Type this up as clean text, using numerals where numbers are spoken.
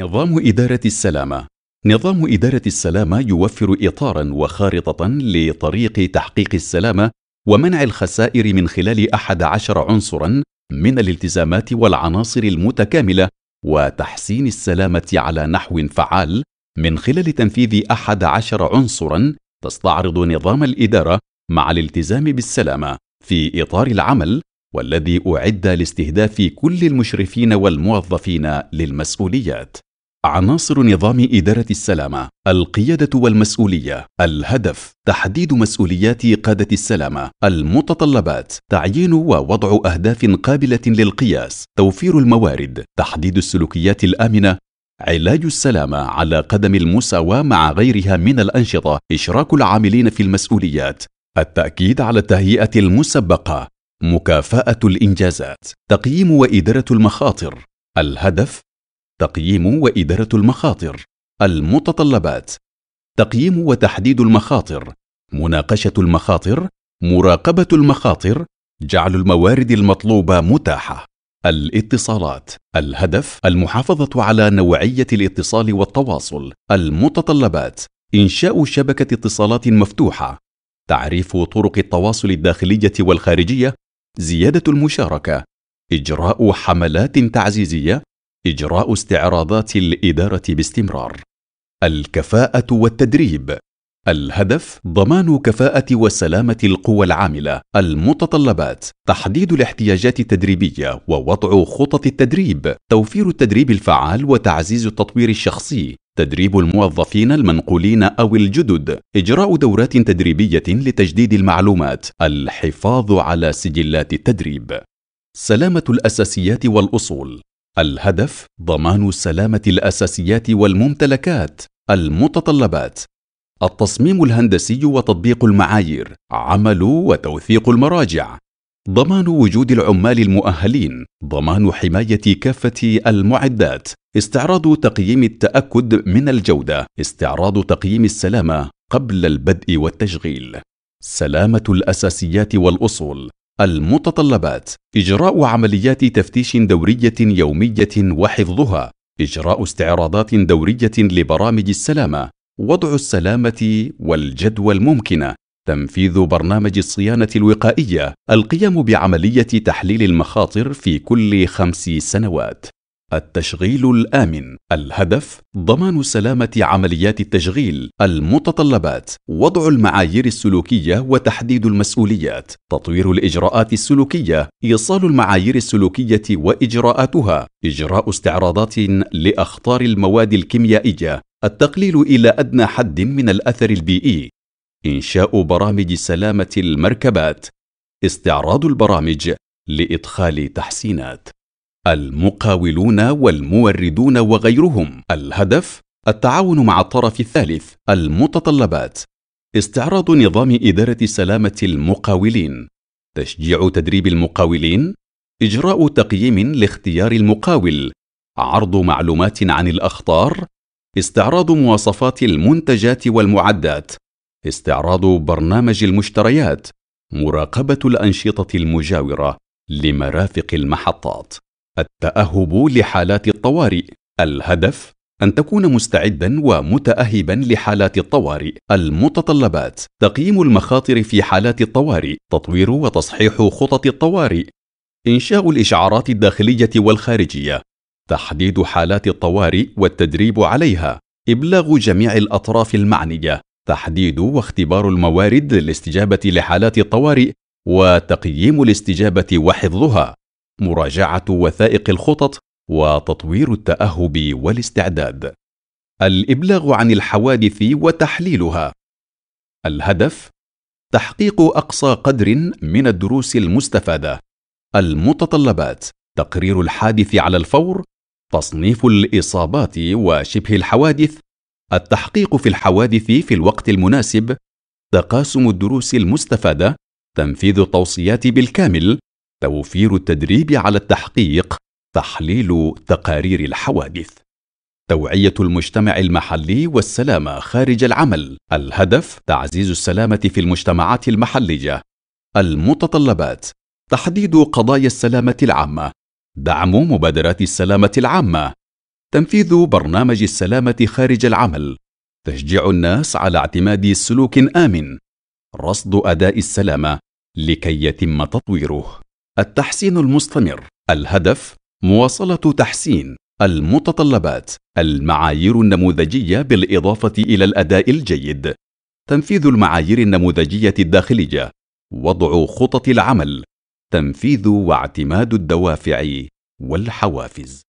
نظام إدارة السلامة. نظام إدارة السلامة يوفر إطاراً وخارطة لطريق تحقيق السلامة ومنع الخسائر من خلال 11 عنصراً من الالتزامات والعناصر المتكاملة وتحسين السلامة على نحو فعال من خلال تنفيذ 11 عنصراً تستعرض نظام الإدارة مع الالتزام بالسلامة في إطار العمل، والذي أعد لاستهداف كل المشرفين والموظفين للمسؤوليات. عناصر نظام إدارة السلامة: القيادة والمسؤولية. الهدف: تحديد مسؤوليات قادة السلامة. المتطلبات: تعيين ووضع أهداف قابلة للقياس. توفير الموارد. تحديد السلوكيات الآمنة. علاج السلامة على قدم المساواة مع غيرها من الأنشطة. إشراك العاملين في المسؤوليات. التأكيد على التهيئة المسبقة. مكافأة الإنجازات. تقييم وإدارة المخاطر. الهدف: تقييم وإدارة المخاطر. المتطلبات: تقييم وتحديد المخاطر، مناقشة المخاطر، مراقبة المخاطر، جعل الموارد المطلوبة متاحة. الاتصالات. الهدف: المحافظة على نوعية الاتصال والتواصل. المتطلبات: إنشاء شبكة اتصالات مفتوحة، تعريف طرق التواصل الداخلية والخارجية، زيادة المشاركة، إجراء حملات تعزيزية، إجراء استعراضات الإدارة باستمرار. الكفاءة والتدريب. الهدف: ضمان كفاءة وسلامة القوى العاملة. المتطلبات: تحديد الاحتياجات التدريبية ووضع خطط التدريب، توفير التدريب الفعال وتعزيز التطوير الشخصي، تدريب الموظفين المنقولين أو الجدد، إجراء دورات تدريبية لتجديد المعلومات، الحفاظ على سجلات التدريب. سلامة الأساسيات والأصول. الهدف: ضمان سلامة الأساسيات والممتلكات. المتطلبات: التصميم الهندسي وتطبيق المعايير، عمل وتوثيق المراجع، ضمان وجود العمال المؤهلين، ضمان حماية كافة المعدات، استعراض تقييم التأكد من الجودة، استعراض تقييم السلامة قبل البدء والتشغيل. سلامة الأساسيات والأصول. المتطلبات: إجراء عمليات تفتيش دورية يومية وحفظها، إجراء استعراضات دورية لبرامج السلامة، وضع السلامة والجدوى الممكنة، تنفيذ برنامج الصيانة الوقائية، القيام بعملية تحليل المخاطر في كل 5 سنوات. التشغيل الآمن. الهدف: ضمان سلامة عمليات التشغيل. المتطلبات: وضع المعايير السلوكية وتحديد المسؤوليات، تطوير الإجراءات السلوكية، إيصال المعايير السلوكية وإجراءاتها، إجراء استعراضات لأخطار المواد الكيميائية، التقليل إلى أدنى حد من الأثر البيئي، إنشاء برامج سلامة المركبات، استعراض البرامج لإدخال تحسينات. المقاولون والموردون وغيرهم. الهدف: التعاون مع الطرف الثالث. المتطلبات: استعراض نظام إدارة سلامة المقاولين، تشجيع تدريب المقاولين، إجراء تقييم لاختيار المقاول، عرض معلومات عن الأخطار، استعراض مواصفات المنتجات والمعدات، استعراض برنامج المشتريات، مراقبة الأنشطة المجاورة لمرافق المحطات. التأهب لحالات الطوارئ. الهدف: أن تكون مستعداً ومتأهباً لحالات الطوارئ. المتطلبات: تقييم المخاطر في حالات الطوارئ، تطوير وتصحيح خطط الطوارئ، إنشاء الإشعارات الداخلية والخارجية، تحديد حالات الطوارئ والتدريب عليها، إبلاغ جميع الأطراف المعنية، تحديد واختبار الموارد للاستجابة لحالات الطوارئ وتقييم الاستجابة وحفظها، مراجعة وثائق الخطط وتطوير التأهب والاستعداد. الإبلاغ عن الحوادث وتحليلها. الهدف: تحقيق أقصى قدر من الدروس المستفادة. المتطلبات: تقرير الحادث على الفور، تصنيف الإصابات وشبه الحوادث، التحقيق في الحوادث في الوقت المناسب، تقاسم الدروس المستفادة، تنفيذ التوصيات بالكامل، توفير التدريب على التحقيق، تحليل تقارير الحوادث. توعية المجتمع المحلي والسلامة خارج العمل. الهدف: تعزيز السلامة في المجتمعات المحلية. المتطلبات: تحديد قضايا السلامة العامة، دعم مبادرات السلامة العامة، تنفيذ برنامج السلامة خارج العمل، تشجيع الناس على اعتماد سلوك آمن، رصد أداء السلامة لكي يتم تطويره. التحسين المستمر، الهدف مواصلة تحسين المتطلبات، المعايير النموذجية بالإضافة إلى الأداء الجيد، تنفيذ المعايير النموذجية الداخلية، وضع خطط العمل، تنفيذ واعتماد الدوافع والحوافز.